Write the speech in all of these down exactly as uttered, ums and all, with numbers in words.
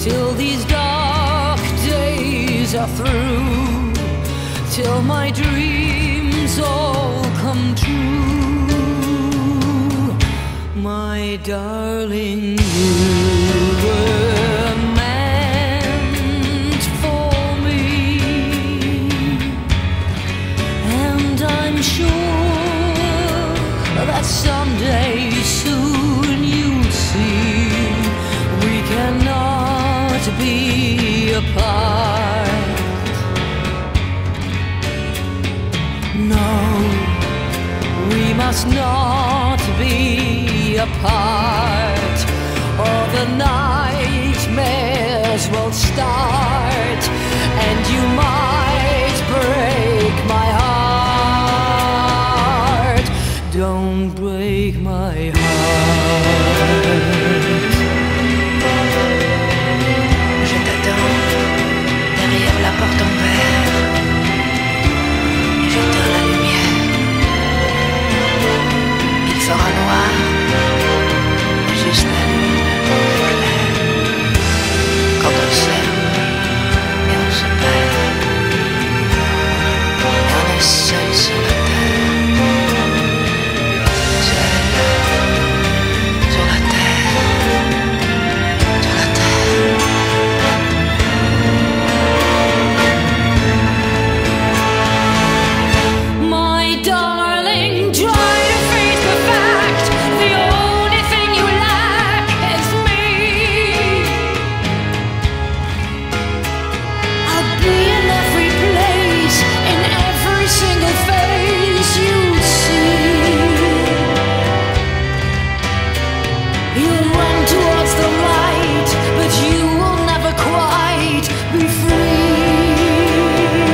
till these dark days are through, till my dreams all come true. My darling, you were meant for me, and I'm sure that someday soon you'll see we cannot be apart. No, we must not be apart, or the nightmares will start, and you might break my heart. Don't break my heart. Je t'attends derrière la porte en verre, j'éteins la lumière. Il fera noir, juste la lune claire. Quand on s'aime et on se perd, et on est seul sur la terre. Seul sur la terre, sur la terre. My darling, try to face the fact the only thing you lack is me. I'll be in every place, in every single face you see. You'll run towards the light, but you will never quite be free.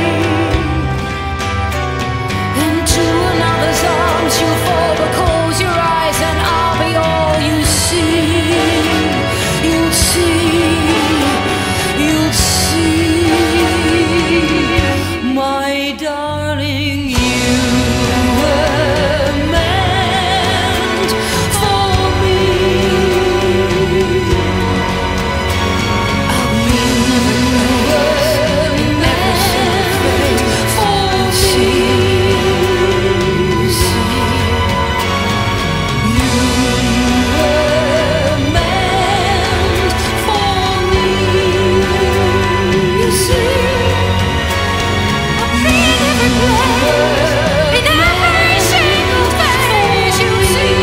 Into another's arms you'll fall, but close your eyes and I'll be all you see. You'll see, you'll see. My darling, you were meant for me. I'll be everywhere, meant for me. You were meant for me. You see, I'll be everywhere, in every single face you see.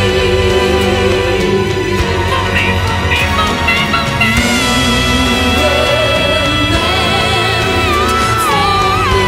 For me, for me, for me, for me. You were meant for me.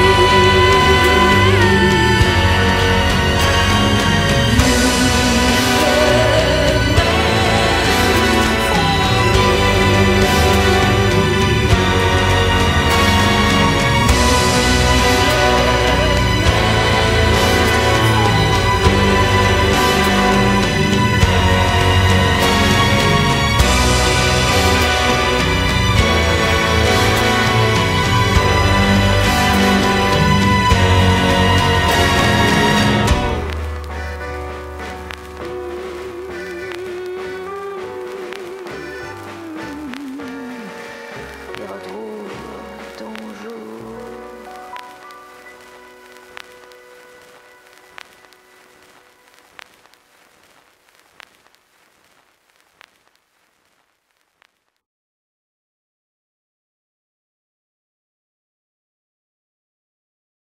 Et retrouve